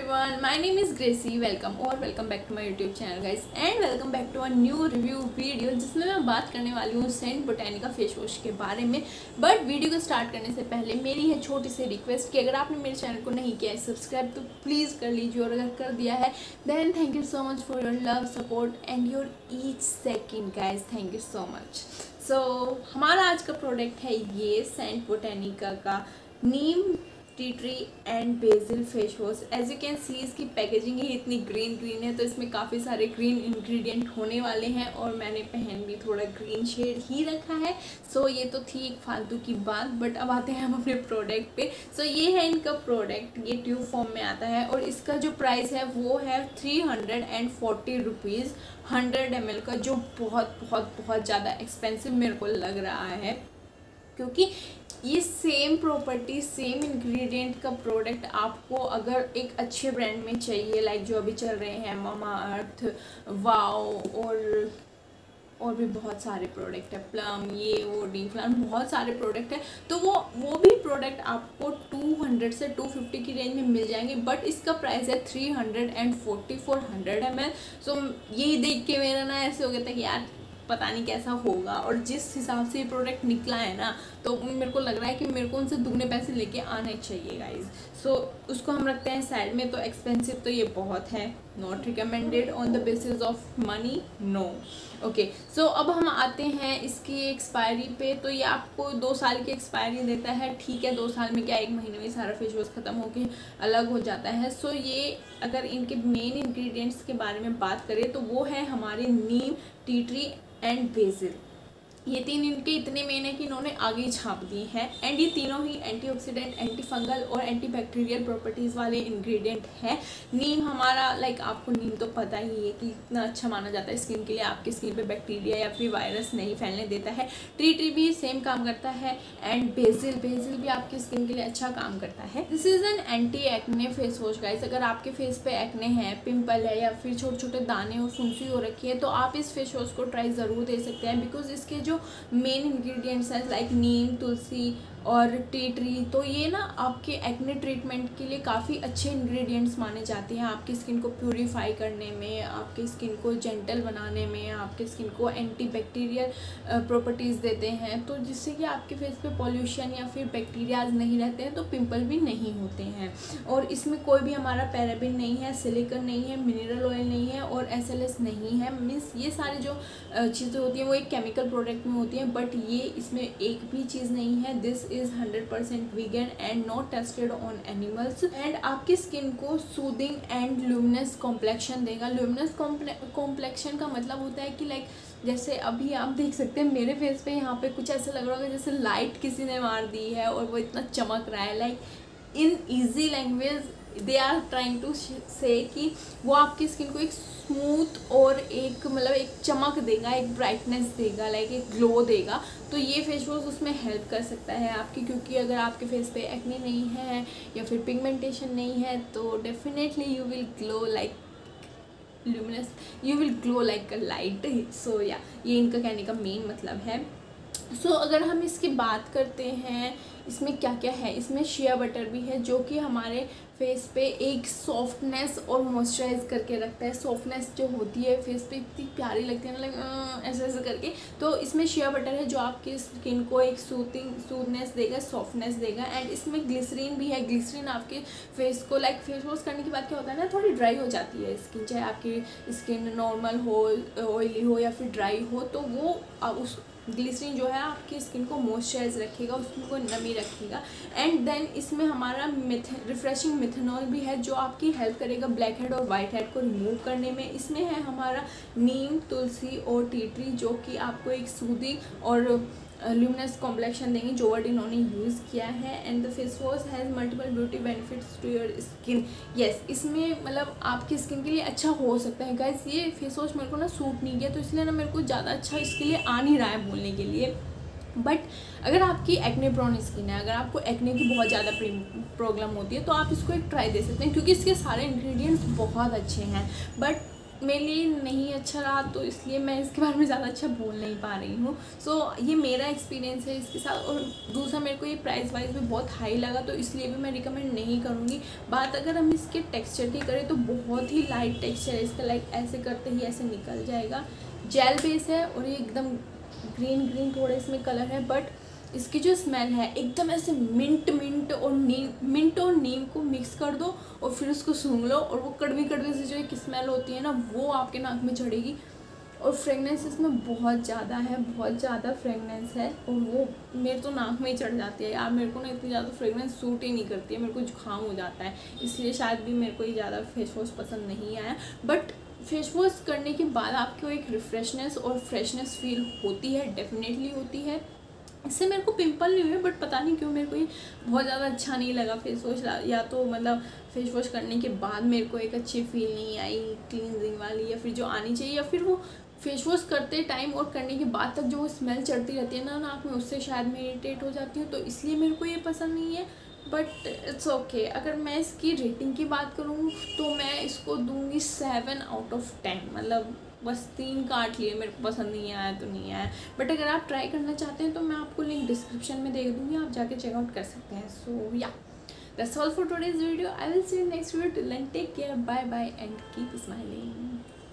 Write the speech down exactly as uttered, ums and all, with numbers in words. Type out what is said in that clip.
everyone, my name is Gracie. Welcome और welcome back to my YouTube channel guys and welcome back to a new review video जिसमें मैं बात करने वाली हूँ सेंट बोटानिका फेस वॉश के बारे में। बट वीडियो को स्टार्ट करने से पहले मेरी है छोटी सी रिक्वेस्ट कि अगर आपने मेरे चैनल को नहीं किया है सब्सक्राइब तो प्लीज़ कर लीजिए, और अगर कर दिया है then thank you so much for your love support and your each second guys, thank you so much. So हमारा आज का प्रोडक्ट है ये सेंट बोटानिका का neem tea tree and basil face wash. As you can see इसकी packaging ही इतनी green green है, तो इसमें काफ़ी सारे ग्रीन इंग्रेडिएंट होने वाले हैं और मैंने पहन भी थोड़ा ग्रीन शेड ही रखा है। सो so, ये तो थी एक फालतू की बात, बट अब आते हैं हम अपने प्रोडक्ट पे। सो so, ये है इनका प्रोडक्ट, ये ट्यूब फॉर्म में आता है और इसका जो प्राइस है वो है three hundred and forty rupees hundred M L का, जो बहुत बहुत बहुत ज़्यादा एक्सपेंसिव मेरे को लग रहा है, क्योंकि ये सेम प्रॉपर्टी सेम इंग्रेडिएंट का प्रोडक्ट आपको अगर एक अच्छे ब्रांड में चाहिए, लाइक जो अभी चल रहे हैं मामा अर्थ, वाओ और और भी बहुत सारे प्रोडक्ट है, प्लम, ये वो डी फ्लान, बहुत सारे प्रोडक्ट है, तो वो वो भी प्रोडक्ट आपको टू हंड्रेड से टू फिफ्टी की रेंज में मिल जाएंगे। बट इसका प्राइस है three hundred and forty four hundred M L. So यही देख के मेरा ना ऐसे हो गया था कि यार पता नहीं कैसा होगा, और जिस हिसाब से ये प्रोडक्ट निकला है ना, तो मेरे को लग रहा है कि मेरे को उनसे दुगने पैसे लेके आने चाहिए गाइज। सो so, उसको हम रखते हैं साइड में। तो एक्सपेंसिव तो ये बहुत है, not recommended on the basis of money, no. Okay, so अब हम आते हैं इसकी एक्सपायरी पे। तो ये आपको दो साल की एक्सपायरी देता है, ठीक है। दो साल में क्या, एक महीने में सारा फेस वॉश ख़त्म होके अलग हो जाता है। सो so, ये अगर इनके मेन इंग्रेडिएंट्स के बारे में बात करें तो वो है हमारे neem, tea tree and basil. ये तीन इनके इतने मेन है कि इन्होंने आगे ही छाप दी है, एंड ये तीनों ही एंटीऑक्सीडेंट, एंटी फंगल और एंटी बैक्टीरियल प्रॉपर्टीज़ वाले इंग्रेडिएंट है। नीम हमारा, लाइक आपको नीम तो पता ही है कि इतना अच्छा माना जाता है स्किन के लिए, आपकी स्किन पे बैक्टीरिया या फिर वायरस नहीं फैलने देता है। टी ट्री भी सेम काम करता है, एंड बेसिल बेसिल भी आपकी स्किन के लिए अच्छा काम करता है। This is an anti acne face wash guys. अगर आपके फेस पे एक्ने है, पिंपल है या फिर छोटे छोटे दाने और फुंसी हो रखी है, तो आप इस फेस वॉश को ट्राई ज़रूर दे सकते हैं, बिकॉज इसके जो मेन इंग्रेडिएंट्स हैं लाइक नीम, तुलसी और टी ट्री, तो ये ना आपके एक्ने ट्रीटमेंट के लिए काफ़ी अच्छे इंग्रेडिएंट्स माने जाते हैं। आपकी स्किन को प्यूरीफाई करने में, आपकी स्किन को जेंटल बनाने में, आपके स्किन को एंटी बैक्टीरियल प्रॉपर्टीज़ देते हैं, तो जिससे कि आपके फेस पे पॉल्यूशन या फिर बैक्टीरियाज नहीं रहते हैं, तो पिंपल भी नहीं होते हैं। और इसमें कोई भी हमारा पैराबिन नहीं है, सिलिकॉन नहीं है, मिनरल ऑयल नहीं है और एस एल एस नहीं है। मीन्स ये सारी जो चीज़ें होती हैं वो एक केमिकल प्रोडक्ट में होती हैं, बट ये इसमें एक भी चीज़ नहीं है। This is hundred percent vegan and not tested on animals, and आपकी स्किन को सूदिंग एंड ल्यूमिनस कॉम्प्लेक्शन देगा। ल्यूमिनस कॉम्प्लेक्शन का मतलब होता है कि लाइक जैसे अभी आप देख सकते हैं मेरे फेस पे यहाँ पे कुछ ऐसा लग रहा होगा जैसे लाइट किसी ने मार दी है और वो इतना चमक रहा है। Like in easy language they are trying to say कि वो आपकी स्किन को एक स्मूथ और एक मतलब एक चमक देगा, एक ब्राइटनेस देगा, लाइक एक ग्लो देगा। तो ये फेस वॉश उसमें हेल्प कर सकता है आपकी, क्योंकि अगर आपके फेस पे एक्ने नहीं है या फिर पिगमेंटेशन नहीं है, तो definitely you will glow like luminous, you will glow like a light. So या ये इनका कहने का मेन मतलब है। सो so, अगर हम इसकी बात करते हैं इसमें क्या क्या है, इसमें शिया बटर भी है जो कि हमारे फेस पे एक सॉफ्टनेस और मॉइस्चराइज करके रखता है। सॉफ्टनेस जो होती है फेस पे इतनी प्यारी लगती है ना, लाइक ऐसे ऐसे करके। तो इसमें शिया बटर है जो आपकी स्किन को एक सूथिंग सूदनेस देगा, सॉफ्टनेस देगा। एंड इसमें ग्लिसरीन भी है। ग्लिसरीन आपके फेस को, लाइक फेस वॉश करने के बाद क्या होता है ना, थोड़ी ड्राई हो जाती है स्किन, चाहे आपकी स्किन नॉर्मल हो, ऑयली हो या फिर ड्राई हो, तो वो उस ग्लिसरीन जो है आपकी स्किन को मॉइस्चराइज रखेगा, उसको नमी रखेगा। एंड देन इसमें हमारा मिथ रिफ्रेशिंग मिथेनॉल भी है जो आपकी हेल्प करेगा ब्लैक हेड और वाइट हेड को रिमूव करने में। इसमें है हमारा नीम, तुलसी और टी ट्री जो कि आपको एक सूदिंग और ल्यूमिनस कॉम्प्लेक्शन देंगे, जो वर्ड इन्होंने यूज़ किया है। And the face wash has multiple beauty benefits to your skin. Yes, इसमें मतलब आपकी स्किन के लिए अच्छा हो सकता है गाइस। ये फेस वॉश मेरे को ना सूट नहीं किया, तो इसलिए ना मेरे को ज़्यादा अच्छा इसके लिए आ नहीं रहा है बोलने के लिए। बट अगर आपकी एक्ने प्रोन स्किन है, अगर आपको एक्ने की बहुत ज़्यादा प्रॉब्लम होती है, तो आप इसको एक ट्राई दे सकते हैं, क्योंकि इसके सारे इंग्रेडिएंट्स बहुत अच्छे हैं। बट मेरे लिए नहीं अच्छा रहा, तो इसलिए मैं इसके बारे में ज़्यादा अच्छा बोल नहीं पा रही हूँ। सो so, ये मेरा एक्सपीरियंस है इसके साथ। और दूसरा, मेरे को ये प्राइस वाइज भी बहुत हाई लगा, तो इसलिए भी मैं रिकमेंड नहीं करूँगी। बात अगर हम इसके टेक्सचर की करें तो बहुत ही लाइट टेक्सचर है इसका, लाइक ऐसे करते ही ऐसे निकल जाएगा। जेल बेस है और ये एकदम ग्रीन ग्रीन थोड़े इसमें कलर है, बट इसकी जो स्मेल है एकदम ऐसे मिंट मिंट और नीम, मिंट और नीम को मिक्स कर दो और फिर उसको सूंघ लो, और वो कड़वी कड़वी से जो एक स्मेल होती है ना, वो आपके नाक में चढ़ेगी। और फ्रेगनेंस इसमें बहुत ज़्यादा है, बहुत ज़्यादा फ्रेगनेंस है, और वो मेरे तो नाक में ही चढ़ जाती है यार। मेरे को ना इतनी ज़्यादा फ्रेगनेंस सूट ही नहीं करती है, मेरे को जुकाम हो जाता है, इसलिए शायद भी मेरे को ये ज़्यादा फेस वॉश पसंद नहीं आया। बट फेस वॉश करने के बाद आपको एक रिफ्रेशनेस और फ्रेशनेस फील होती है, डेफिनेटली होती है। इससे मेरे को पिंपल नहीं हुए, बट पता नहीं क्यों मेरे को ये बहुत ज़्यादा अच्छा नहीं लगा फेस वॉश। या तो मतलब फेस वॉश करने के बाद मेरे को एक अच्छी फील नहीं आई क्लींजिंग वाली, या फिर जो आनी चाहिए, या फिर वो फेस वॉश करते टाइम और करने के बाद तक जो वो स्मेल चढ़ती रहती है ना नाक में, उससे शायद मैं इरिटेट हो जाती हूँ, तो इसलिए मेरे को ये पसंद नहीं है। But it's okay. अगर मैं इसकी रेटिंग की बात करूँ तो मैं इसको दूंगी सेवन आउट ऑफ टेन। मतलब बस तीन काट लिए, मेरे को पसंद नहीं आया तो नहीं आया। बट अगर आप ट्राई करना चाहते हैं तो मैं आपको लिंक डिस्क्रिप्शन में दे दूँगी, आप जाके चेकआउट कर सकते हैं। सो या that's all for today's video. I will see you next video. Till then take care, bye bye and keep smiling.